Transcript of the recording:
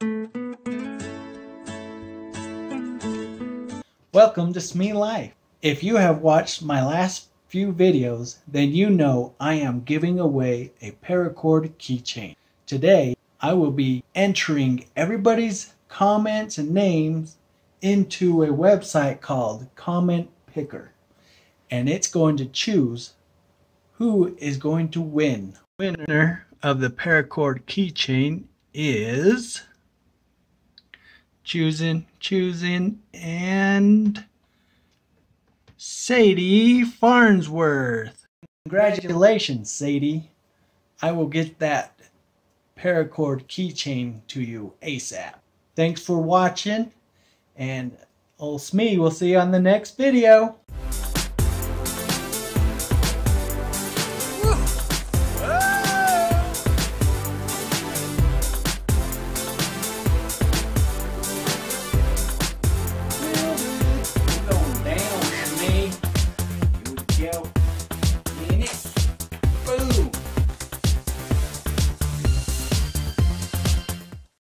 Welcome to Smee Life. If you have watched my last few videos, then you know I am giving away a paracord keychain. Today, I will be entering everybody's comments and names into a website called Comment Picker. And it's going to choose who is going to win. Winner of the paracord keychain is choosing, and Sadie Farnsworth. Congratulations, Sadie. I will get that paracord keychain to you ASAP. Thanks for watching, and old Smee will see you on the next video.